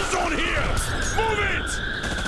zone here! Move it!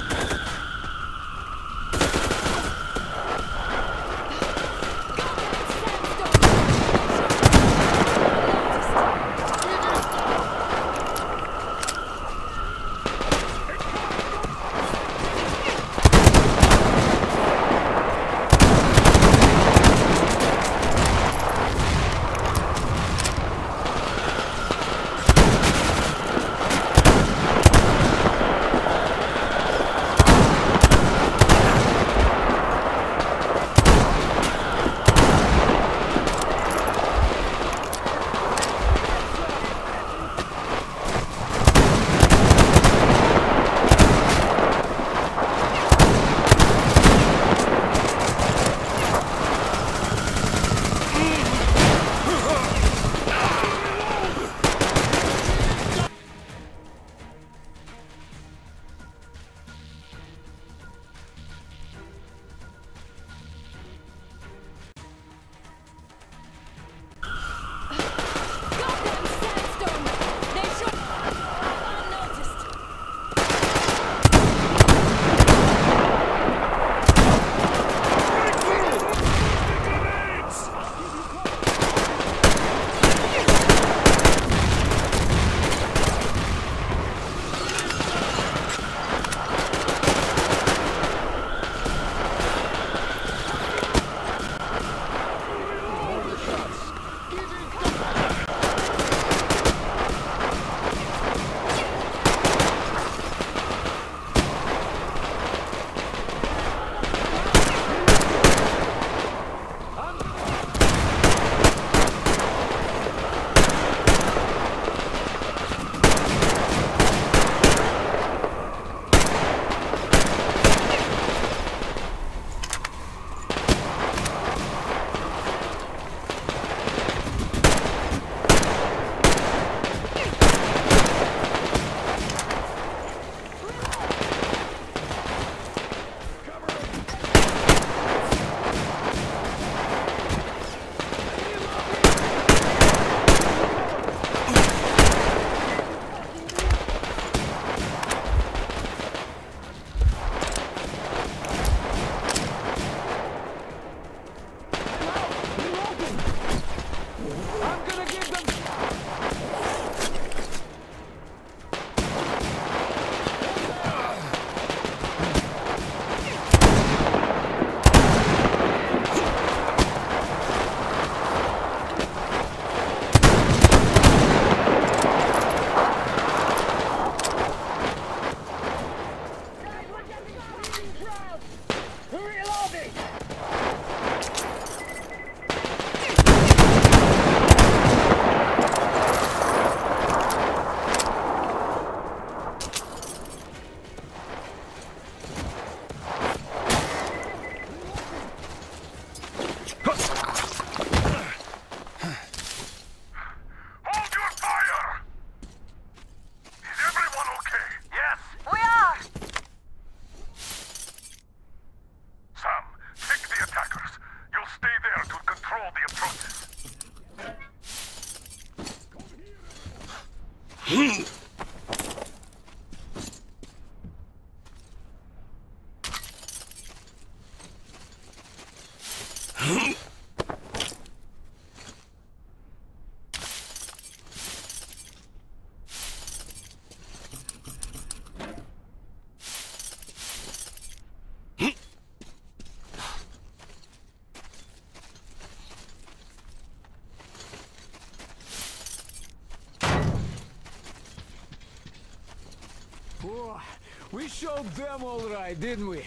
Oh, we showed them all right, didn't we?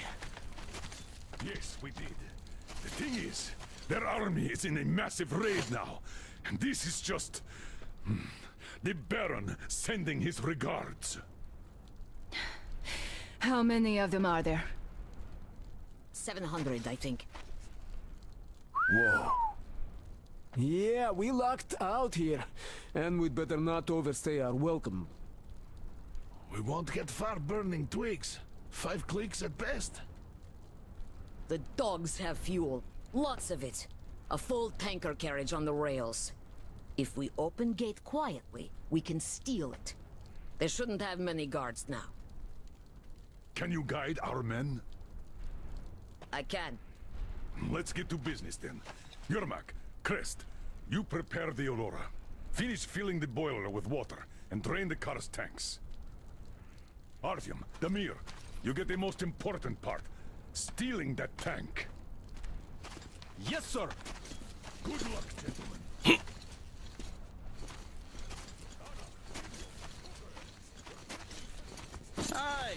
Yes, we did. The thing is, their army is in a massive raid now. And this is just... the Baron sending his regards. How many of them are there? 700, I think. Whoa. Yeah, we lucked out here. And we'd better not overstay our welcome. We won't get far burning twigs. 5 clicks at best. The dogs have fuel. Lots of it. A full tanker carriage on the rails. If we open gate quietly, we can steal it. They shouldn't have many guards now. Can you guide our men? I can. Let's get to business then. Yermak, Crest, you prepare the Aurora. Finish filling the boiler with water and drain the car's tanks. Artyom, Damir, you get the most important part. Stealing that tank. Yes, sir! Good luck, gentlemen. Hi,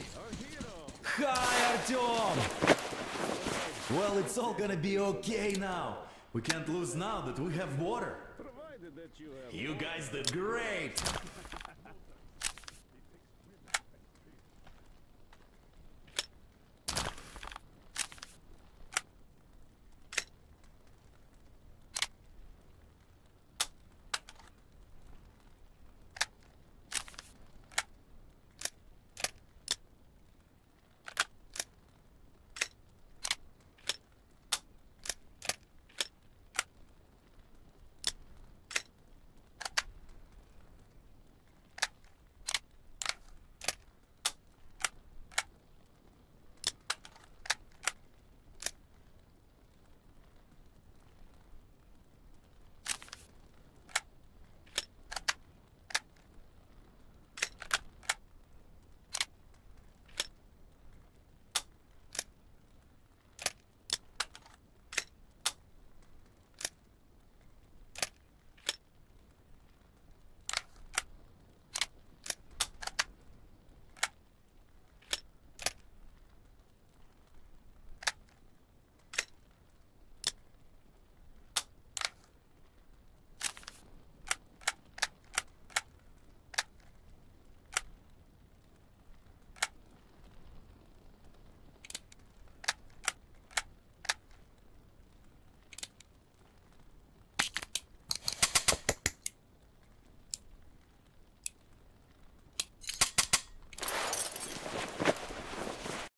Artyom! Well, it's all gonna be okay now. We can't lose now that we have water. You guys did great!